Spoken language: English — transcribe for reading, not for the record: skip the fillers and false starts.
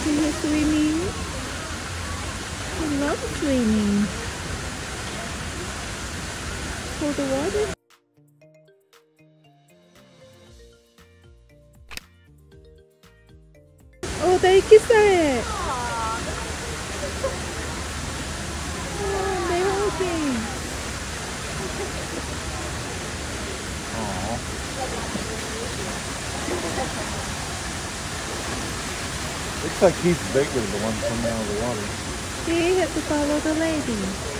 See you swimming? I love swimming. For the water. Oh, they kiss it. Oh, they hugging. Aww. Looks like he's bigger, the one coming out of the water. He had to follow the lady.